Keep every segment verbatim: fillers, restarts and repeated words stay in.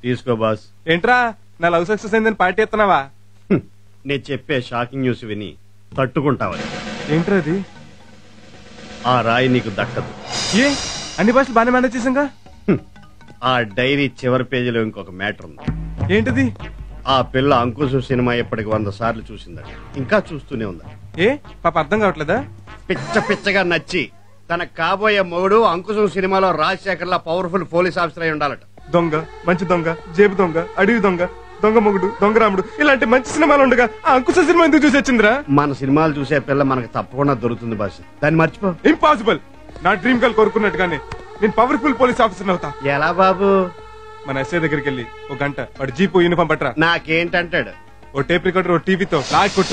తీసుకో బాస్. ఏంట్రా నా లవ్ సక్సెస్ అయిందని పార్టీ ఎత్తనావా? నేను చెప్పే షాకింగ్ న్యూస్ విని తట్టుకుంటావని. ఏంట్రా అది? ఆ రాయి నీకు దక్కదు. ఏ అన్ని భాషలు బాగానే మేనేజ్ చేసాంగా. ఆ డైరీ చివరి పేజీలో ఇంకొక మ్యాటర్ ఉంది. ఏంటిది? ఆ పిల్ల అంకుశం సినిమా ఎప్పటికి వంద సార్లు చూసిందట, ఇంకా చూస్తూనే ఉందా. ఏ పాప అర్థం కావట్లేదా? పిచ్చ పిచ్చగా నచ్చి తన కాబోయే మొగుడు అంకుశం సినిమాలో రాజశేఖర్ లా పవర్ఫుల్ పోలీస్ ఆఫీసర్ అయి ఉండాలట. దొంగ, మంచి దొంగ, జేబు దొంగ, అడవి దొంగ, దొంగ మొగుడు, దొంగ రాముడు ఇలాంటి మంచి సినిమాలు ఉండగా ఆ అంకుశ సినిమా ఎందుకు చూసి వచ్చిందిరా? మన సినిమాలు చూసే పిల్ల మనకు తప్పకుండా దొరుకుతుంది బాస్, దాన్ని మర్చిపో. ఇంపాసిబుల్. నా డ్రీమ్ గర్ల్ కోరుకున్నట్టుగానే నేను పవర్ఫుల్ పోలీస్ ఆఫీసర్ అవుతా. ఎలా బాబు? మన ఎస్ఐ దగ్గరికి వెళ్ళి ఒక గంట వాడు జీపు యూనిఫామ్ పట్టరా. నాకేంటంటాడు? ఓ టేప్ రికార్డర్, ఓ టీవీతో లాగ్ కొట్టు.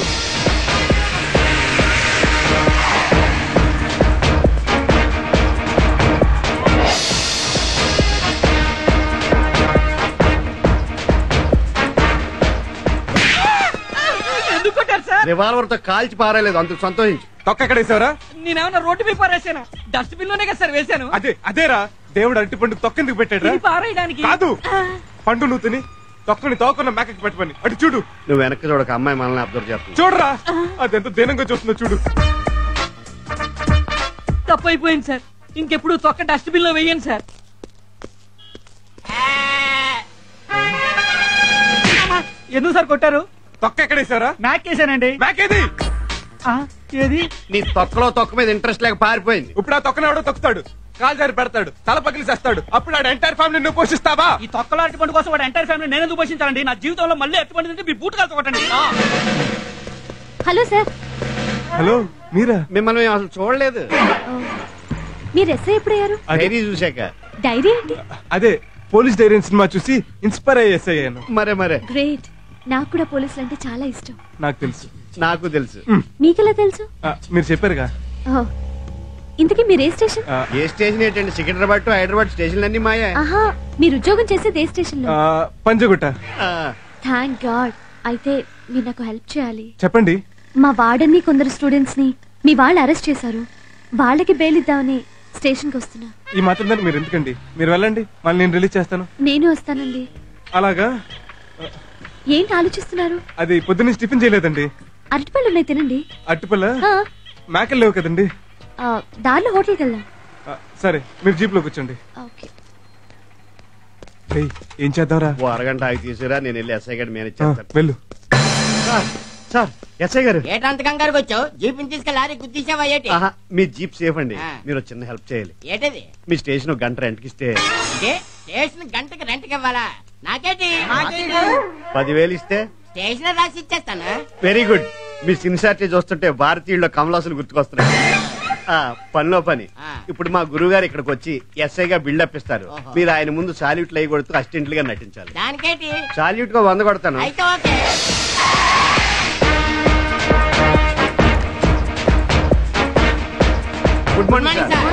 రివాల్వర్ తో కాల్చి పారేలేదు, అందుకు సంతోషించు. తొక్క ఎక్కడ వేసావరా? నేనేమన్నా రోడ్డు మీద పారేసాను, డస్ట్ బిన్ లోనే కదా సార్ వేసాను. అదే అదేరా దేవుడు అరటి పండు తొక్కెందుకు పెట్టాడు? పారేయడానికి కాదు, పండు నువ్వు తిని తొక్కని తోకున్న మేకకి పెట్టమని. అటు చూడు. నువ్వు వెనక్కి చూడక, అమ్మాయి మనల్ని అబ్జర్వ్ చేస్తుంది. చూడరా అదెంత దీనంగా చూస్తుందో చూడు. తప్పు అయిపోయింది సార్, ఇంకెప్పుడు తొక్క డస్ట్ బిన్ లో వేయండి సార్. ఎందుకు సార్ కొట్టారు? తొక్క ఎక్కడ వేసావరా? మ్యాక్ వేసానండి. మ్యాక్ ఏది? ఏది? నీ తొక్కలో తొక్క మీద ఇంట్రెస్ట్ లేక పారిపోయింది. ఇప్పుడు ఆ తొక్కనవాడో తొక్కుతాడు, కాలు జారి పెడతాడు, తల పగిలి చేస్తాడు. అప్పుడు ఆడు ఎంటైర్ ఫ్యామిలీ నువ్వు పోషిస్తావా? ఈ తొక్కలో అరటిపండు కోసం వాడు ఎంటైర్ ఫ్యామిలీ నేను ఎందుకు పోషించాలండి? నా జీవితంలో మళ్ళీ అరటిపండు తింటే మీ బూట్ కాల్తో కొట్టండి. Hello sir. హలో మీరా? మిమ్మల్ని మేము అసలు చూడలేదు. మీరు ఎస్ఐ ఎప్పుడయ్యారు? డైరీ చూసాక. డైరీ ఏంటి? అదే పోలీస్ డైరీ సినిమా చూసి ఇన్స్పైర్ అయ్యి ఎస్ఐ అయ్యాను. మరే మరే గ్రేట్. నాకు కూడా పోలీసులు అంటే చాలా ఇష్టం. నాకు తెలుసు. నాకు తెలుసు. మీకెలా తెలుసు? మీరు చెప్పారుగా. ఇంతకీ మీరు ఏ స్టేషన్? ఏ స్టేషన్ ఏంటండి? సికింద్రాబాద్ టు హైదరాబాద్ స్టేషన్ అన్ని మాయా. ఆహా, మీరు ఉద్యోగం చేసేది ఏ స్టేషన్ లో? పంజగుట్ట. Thank god. అయితే మీరు నాకు హెల్ప్ చేయాలి. చెప్పండి. మా వార్డెన్ ని కొందరు స్టూడెంట్స్ ని మీ వాళ్ళు అరెస్ట్ చేశారు. వాళ్ళకి బెయిల్ ఇద్దామని స్టేషన్ కి వస్తున్నా. ఈ మాత్రం దాన్ని మీరు ఎందుకండి? మీరు వెళ్ళండి, మళ్ళీ నేను రిలీజ్ చేస్తాను. నేను వస్తానండి. అలాగా? ఏంటి ఆలోచిస్తున్నారు? అది పొద్దున్న టిఫిన్ చేయలేదండి. అరటిపళ్ళు ఉన్నాయి, తినండి. అరటిపళ్ళ? మేకలు లేవు కదండి. దారిలో హోటల్కి వెళ్దాం. సరే మీరు జీప్ లో కూర్చోండి. ఏం చేద్దాంరా? ఓ అరగంట ఆగి తీసుకురా, నేను వెళ్ళి ఎస్ఐ గారు మేనేజ్ చేస్తాను. వెళ్ళు. సార్ ఎస్ఐ గారు. ఏటంత కంగారుకి వచ్చావు? జీప్ తీసుకెళ్ళి లారీ గుద్దిసావా ఏంటి? మీ జీప్ సేఫ్ అండి, మీరు చిన్న హెల్ప్ చేయాలి. ఏంటది? మీ స్టేషన్ గంట రెంట్కి ఇస్తే. స్టేషన్ గంటకి రెంట్కి ఇవ్వాలా? నాకేంటి? పదివేలు ఇస్తే స్టేషన్ రాసి ఇచ్చేస్తాను. Very good. మీ సిన్సియారిటీ చూస్తుంటే భారతీయుల్లో కమలాసులు గుర్తుకొస్తున్నాయి. పనిలో పని. ఇప్పుడు మా గురువు గారు ఇక్కడికి వచ్చి ఎస్ఐగా బిల్డప్ ఇస్తారు. మీరు ఆయన ముందు సాల్యూట్లు అయి కొడుతూ అసిస్టెంట్ గా నటించాలి. దానికేంటి? సాల్యూట్ గా వంద కొడతాను. అయితే okay. Good morning sir.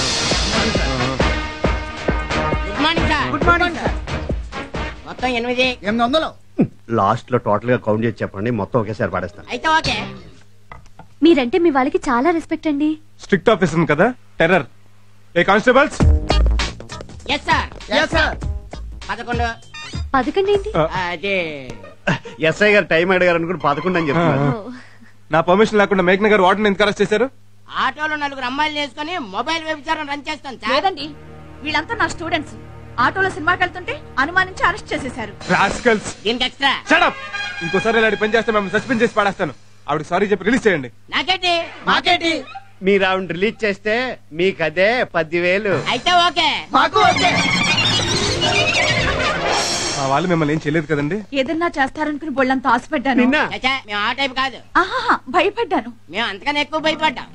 Good morning sir. Good morning sir. మొత్తం ఎనిమిది ఎనిమిది వందలు. లాస్ట్ లో టోటల్ గా కౌంట్ చేసి చెప్పండి, మొత్తం ఒకేసారి పడేస్తాను. అయితే ఓకే. మీరంటే మీ వాళ్ళకి చాలా రెస్పెక్ట్ అండి. స్ట్రిక్ట్ ఆఫీసర్ కదా, టెర్రర్. ఏ constables? Yes sir. Yes sir. పదకొండు. పదకొండు ఏంటి? అదే ఎస్ఐ గారు టైం అడిగారు అనుకుని పదకొండు అని చెప్తున్నారు. నా పర్మిషన్ లేకుండా మేఘ్న గారు వార్డెన్ ఎందుకు అరెస్ట్ చేశారు? ఆటోలో నలుగురు అమ్మాయిలు వేసుకుని మొబైల్ వ్యభిచారం రన్ చేస్తాను సార్. లేదండి, వీళ్ళంతా నా స్టూడెంట్స్. ఆటోలో సినిమాకి వెళ్తుంటే అనుమానించి అరెస్ట్ చేసేశారు. రాస్కల్స్. దీనికి ఎక్స్ట్రా. Shut up. ఇంకోసారి ఇలాంటి పని చేస్తే మేము సస్పెండ్ చేసి పడేస్తాను. ఆవిడ సారీ చెప్పి రిలీజ్ చేయండి. నాకేంటి? మాకేంటి? మీరు ఆవిడ రిలీజ్ చేస్తే మీకు అదే పదివేలు. అయితే ఓకే. మాకు ఓకే. మా వాళ్ళు మిమ్మల్ని ఏం చేయలేదు కదండి? ఏదన్నా చేస్తారనుకుని బొళ్ళంతా ఆశపడ్డాను. నిన్న మేము ఆ టైప్ కాదు. ఆహా, భయపడ్డాను. మేము అంతకన్నా ఎక్కువ భయపడ్డాం.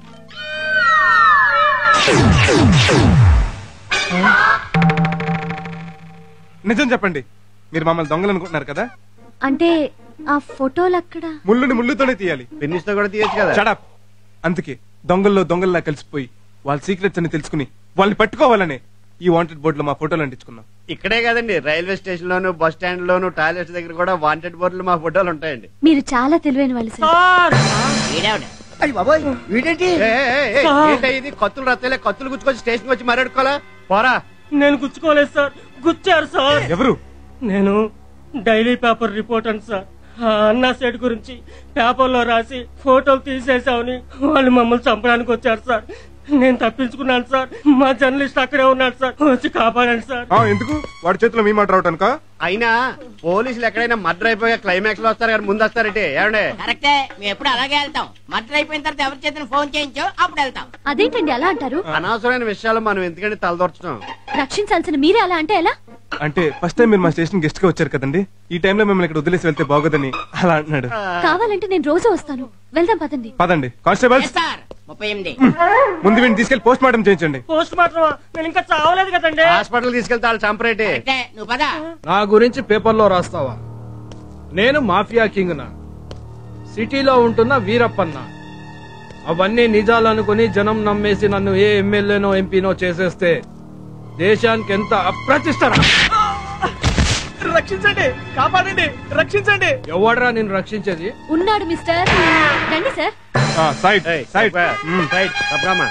నిజం చెప్పండి, మీరు మమ్మల్ని దొంగలు అనుకుంటున్నారు కదా? అంటే ఆ ఫోటోలు అక్కడ ముళ్ళుని ముళ్ళుతోనే తీయాలి, పెన్నిస్తో కూడా తీయచ్చు కదా. షడప్. అందుకే దొంగల్లో దొంగల్లా కలిసిపోయి వాళ్ళ సీక్రెట్స్ అని తెలుసుకుని వాళ్ళని పట్టుకోవాలనే ఈ వాంటెడ్ బోర్డులో మా ఫోటోలు అంటించుకున్నాం. ఇక్కడే కదండి, రైల్వే స్టేషన్ లోను, బస్ స్టాండ్ లోను, టాయిలెట్స్ దగ్గర కూడా వాంటెడ్ బోర్డులు మా ఫోటోలు ఉంటాయండి. మీరు చాలా తెలివైన వాళ్ళు సార్. అయ్యి బాబోయ్, వీడేంటి? ఇది కత్తులు రత్తలే, కత్తులు గుచ్చుకొచ్చి స్టేషన్ వచ్చి మరడుకోవాలా? పోరా. నేను గుచ్చుకోలేదు సార్, గుచ్చారు సార్. ఎవరు? నేను డైలీ పేపర్ రిపోర్టర్ సార్. ఆ అన్నా సెట్ గురించి పేపర్లో రాసి ఫోటోలు తీసేసామని వాళ్ళు మమ్మల్ని చంపడానికి వచ్చారు సార్. నేను తప్పించుకున్నాను సార్. మా జర్నలిస్ట్ అక్కడే ఉన్నాడు సార్, వచ్చి కాపాడండి సార్. ఎందుకు వాడి చేతిలో మీ మాట రావటానిక? అయినా పోలీసులు ఎక్కడైనా మర్డర్ అయిపోయా క్లైమాక్స్ లో వస్తారు కానీ ముందు వస్తారంటే ఏమండే? కరెక్టే, మేము ఎప్పుడు అలాగే వెళ్తాం. మర్డర్ అయిపోయిన తర్వాత ఎవరి చేతిని ఫోన్ చేయించో అప్పుడు వెళ్తాం. అదేంటండి అలా అంటారు? అనవసరమైన విషయాలు మనం ఎందుకంటే తలదొరచడం. రక్షించాల్సిన మీరే అలా అంటే ఎలా? అంటే ఫస్ట్ టైం మీరు మా స్టేషన్ గెస్ట్ గా వచ్చారు కదండి, ఈ టైంలో మిమ్మల్ని ఇక్కడ వదిలేసి వెళ్తే బాగోదని అలా అంటున్నాడు. కావాలంటే నేను రోజు వస్తాను, వెళ్దాం పదండి. పదండి కానిస్టేబుల్. ముప్పై ఎనిమిది ముందు వీడిని తీసుకెళ్లి పోస్ట్ మార్టం చేయించండి. Post mortem? నేను ఇంకా చావలేదు కదండి. హాస్పిటల్ తీసుకెళ్తే వాళ్ళు చంపరేటే. నువ్వు పద. నా గురించి పేపర్లో రాస్తావా? నేను మాఫియా కింగ్ నా, సిటీలో ఉంటున్న వీరప్పన్న. అవన్నీ నిజాలనుకుని జనం నమ్మేసి నన్ను ఏ ఎమ్మెల్యేనో ఎంపీనో చేసేస్తే దేశానికి ఎంత అప్రతిష్ట. రక్షించండి, కాపాడండి, రక్షించండి. ఎవడరా నిన్ను రక్షించేది? ఉన్నాడు మిస్టర్. రండి సార్. సైడ్ సైడ్ సైడ్ తప్పమ్మా.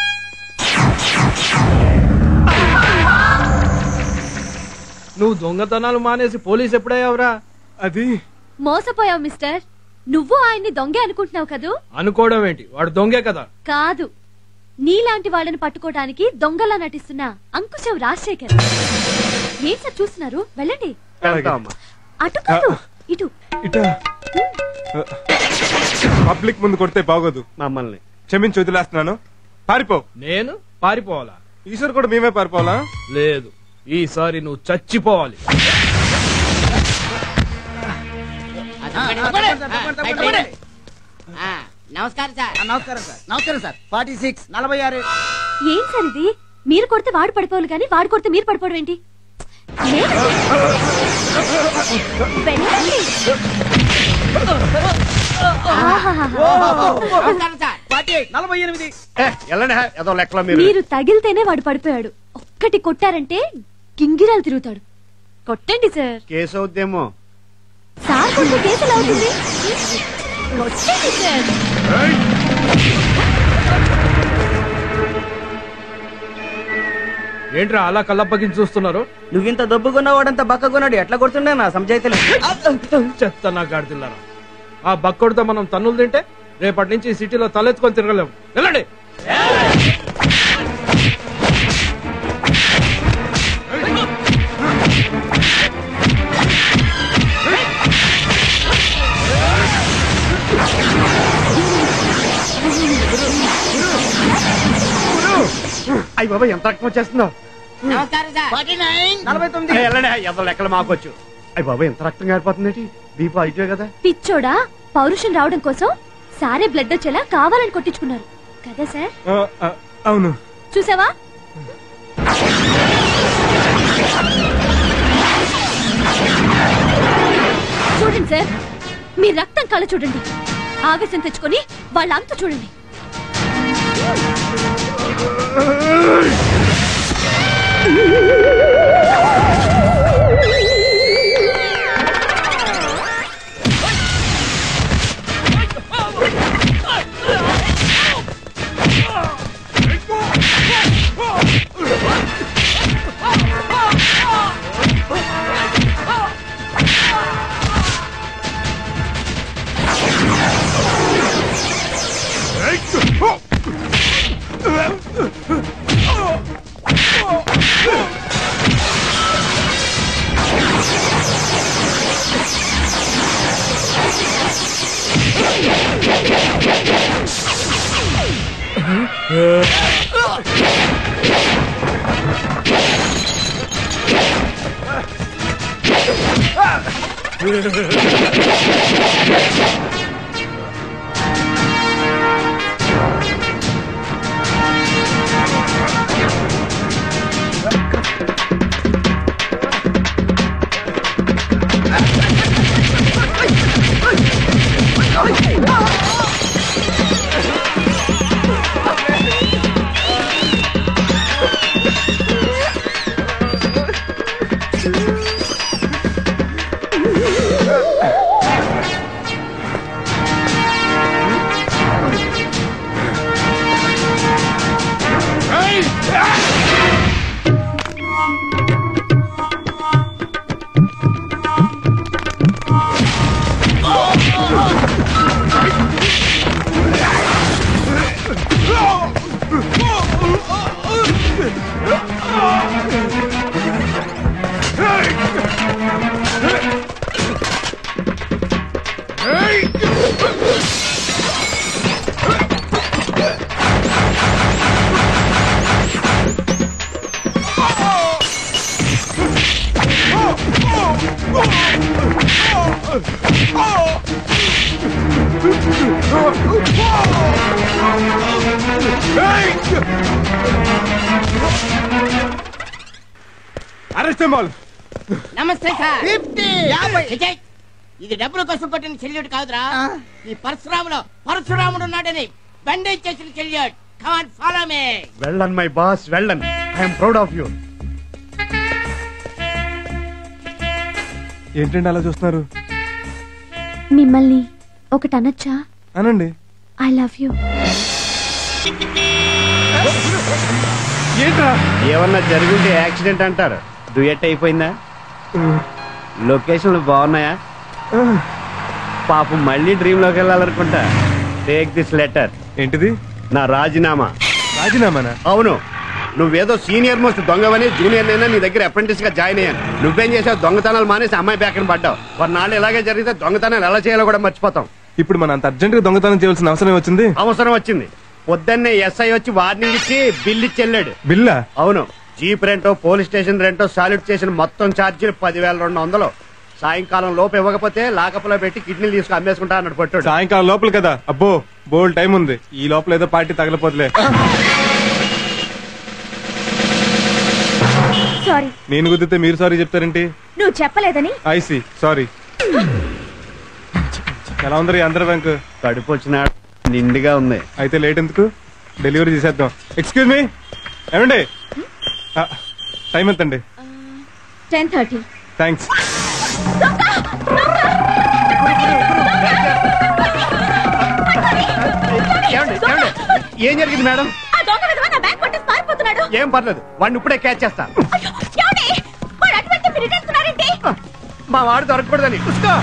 నువ్వు దొంగతనాలు మానేసి పోలీస్ ఎప్పుడయ్యావురా? అది మోసపోయావు మిస్టర్. నువ్వు ఆయన్ని దొంగే అనుకుంటున్నావు కదూ? అనుకోవడం ఏంటి, వాడు దొంగే కదా. కాదు, నీలాంటి వాళ్ళని పట్టుకోవడానికి దొంగలా నటిస్తున్న అంకుశం రాజశేఖర్. ఏం సార్ చూస్తున్నారు? వెళ్ళండి. అటు కాదు, ఇటు. ఇటా పబ్లిక్ ముందు కొడితే బాగోదు. మమ్మల్ని క్షమించి వదిలేస్తున్నాను. పారిపో. నేను పారిపోవాలా? ఈసారి కూడా మేమే పారిపోవాలా? లేదు, ఈసారి నువ్వు చచ్చిపోవాలి. నమస్కారం సార్. నమస్కారం సార్. నమస్కారం సార్. ఫార్టీ సిక్స్ నలభై ఆరు. ఏం సార్ ఇది? మీరు కొడితే వాడు పడిపోవాలి కానీ వాడు కొడితే మీరు పడిపోవడం ఏంటి? మీరు తగిలితేనే వాడు పడిపోయాడు. ఒక్కటి కొట్టారంటే గింగిరాలు తిరుగుతాడు. కొట్టండి సార్. కేసు అవుద్దేమో. సార్ కొట్టే కేసు ఎలా అవుతుంది? కొట్టండి సార్. ఏంట్రా అలా కళ్ళప్పగించి చూస్తున్నారు? నువ్వింత దొబ్బుకున్నా వాడంత బక్కకున్నాడు, ఎట్లా కొడుతుండే నా సంజాయితలే. చెత్త నా గాడిదిల్లారా. ఆ బక్కొడితో మనం తన్నులు తింటే రేపటి నుంచి సిటీలో తలెత్తుకొని తిరగలేము. వెళ్ళండి. అయ్యి బాబా ఎంత రక్తం వచ్చేస్తుందో. నలభై తొమ్మిది. ఎవరు లెక్కలు మాకొచ్చు. అయ్యి బాబా ఎంత రక్తం గారిపోతుంది. దీపం అయిపోయా కదా. పిచ్చోడా, పౌరుషం రావడం కోసం సారే బ్లడ్ వచ్చేలా కావాలని కొట్టించుకున్నారు కదా సార్? అవును. చూసావా? చూడండి సార్, మీ రక్తం కళ్ళ చూడండి. ఆవేశం తెచ్చుకొని వాళ్ళ అంత చూడండి. అరెస్ట్ నమస్తే సార్. విజయ్, ఇది డబ్బుల కోసం కొట్టిన చెల్లియుడు కాదురా. ఈ పరశురాములో పరశురాముడు ఉన్నాడని బండేజ్ చేసిన చెల్లియుడు. Come on follow me. Well done my boss, well done. I'm proud of you. ఏంటండి అలా చూస్తున్నారు? మిమ్మల్ని ఒకటి అనొచ్చా? అనండి. I love you. ఏంట్రా? ఏమన్నా జరుగుంటే యాక్సిడెంట్ అంటారు. డ్యూయట్ అయిపోయిందా? లొకేషన్లు బాగున్నాయా? పాపం మళ్ళీ డ్రీమ్ లోకి వెళ్ళాలనుకుంటా. Take this letter. ఏంటిది? నా రాజీనామా. రాజీనామానా? అవును. నువ్వేదో సీనియర్ మోస్ట్ దొంగవని జూనియర్ నైనా నీ దగ్గర అప్రెంటిస్ గా జాయిన్ అయ్యాను. నువ్వేం చేసావు? దొంగతనాలు మానేసి అమ్మాయి బ్యాక్ పడ్డావు. కొన్నాళ్ళు ఇలాగే జరిగితే దొంగతనాలు ఎలా చేయాలో కూడా మర్చిపోతాం. ఇప్పుడు మన అంత అర్జెంట్ గా దొంగతనం చేయాల్సిన అవసరం వచ్చింది. అవసరం వచ్చింది. పొద్దున్నే ఎస్ఐ వచ్చి వార్నింగ్ ఇచ్చి బిల్ ఇచ్చి వెళ్ళాడు. బిల్లా? అవును. జీప్ రెంటో, పోలీస్ స్టేషన్ రెంటో, సాల్యూట్ చేసిన మొత్తం ఛార్జీలు పదివేల రెండు వందలు. సాయంకాలం లోపు ఇవ్వకపోతే లాకప్లో పెట్టి కిడ్నీలు తీసుకు అమ్మేసుకుంటా అన్నట్టు పట్టాడు. సాయంకాలం లోపల కదా? అబ్బో, బోల్ టైం ఉంది. ఈ లోపల ఏదో పార్టీ తగలపోతులే. సారీ. నేను కుదిరితే మీరు సారీ చెప్తారేంటి? నువ్వు చెప్పలేదని. I see. ఎలా ఉందరి ఆంధ్ర బ్యాంక్? కడుపు వచ్చిన నిండుగా ఉంది. అయితే లేట్ ఎందుకు? డెలివరీ చేసేద్దాం. ఎక్స్క్యూజ్ మీ, ఏమండి టైం ఎంతండి? Ten thirty. థ్యాంక్స్. ఏం జరిగింది మేడం? ఏం పర్లేదు, వాడిని ఇప్పుడే క్యాచ్ చేస్తా. మా వాడు దొరకకూడదని. చూసుకో.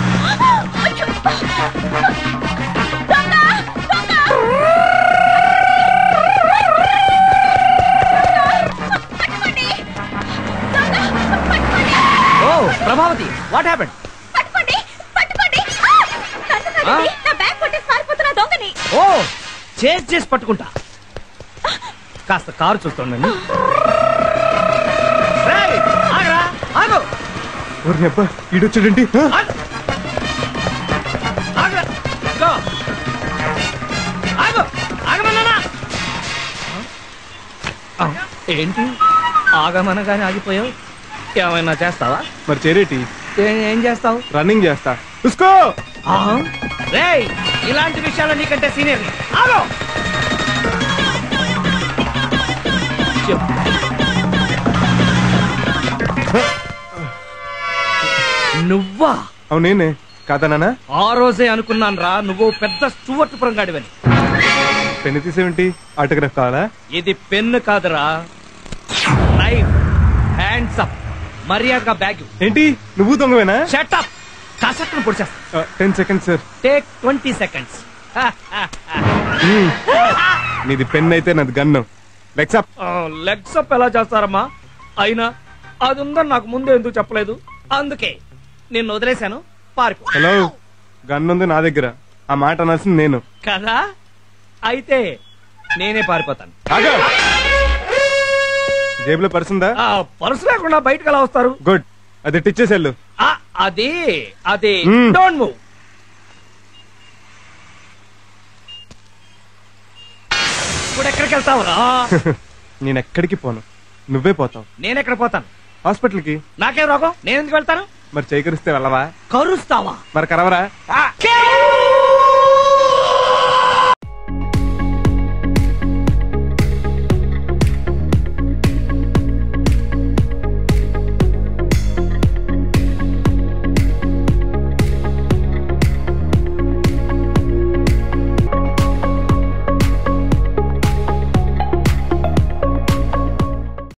ఓ ప్రభావతి, వాట్ హ్యాపెండ్? ఓ చేసి చేసి పట్టుకుంటా. కాస్త కారు చూస్తుండండి. అబ్బా, ఈడొచ్చాడేంటి? ఏంటి ఆగమనగానే ఆగిపోయావు? ఏమైనా చేస్తావా? మరి చేరేటి? ఏం చేస్తావు? రన్నింగ్ చేస్తా. చూసుకో. రేయ్, ఇలాంటి విషయాలు నీకంటే సీనియర్. ఆగో. నువ్వా? అవునేనే కాదా నాన్న? ఆ రోజే అనుకున్నాను రా, నువ్వు పెద్ద స్టూవర్ట్ పురంగాడివని. పెన్ను తీసేవేంటి? ఆటోగ్రాఫ్ కావాలా? ఇది పెన్ను కాదురా, నైఫ్. Hands up. మర్యాదగా బ్యాగ్. ఏంటి నువ్వు దొంగవేనా? Shut up. కాసక్కను పొడిచేస్తా. Ten seconds sir. Take twenty seconds. నీది పెన్ అయితే నాది gun. Legs up. Legs up ఎలా చేస్తారమ్మా? అయినా అది ఉందని నాకు ముందే ఎందుకు చెప్పలేదు? అందుకే నిన్ను వదిలేశాను. పార్కు. హలో, గన్ ఉంది నా దగ్గర. ఆ మాట అనాల్సింది నేను కదా. అయితే నేనే పారిపోతాను. జేబులో పర్సు ఉందా? పర్సు లేకుండా బయటకు ఎలా వస్తారు? గుడ్, అది టిచ్చేసేళ్ళు. అది అది Hmm. Don't move. ఇప్పుడు ఎక్కడికి వెళ్తావురా? నేను ఎక్కడికి పోను, నువ్వే పోతావు. నేను ఎక్కడ పోతాను? హాస్పిటల్ కి. నాకేం రోగం? నేను ఎందుకు వెళ్తాను? మరి చేకరిస్తే వెళ్ళవా? కరుస్తావా? మరి కరవరా? కే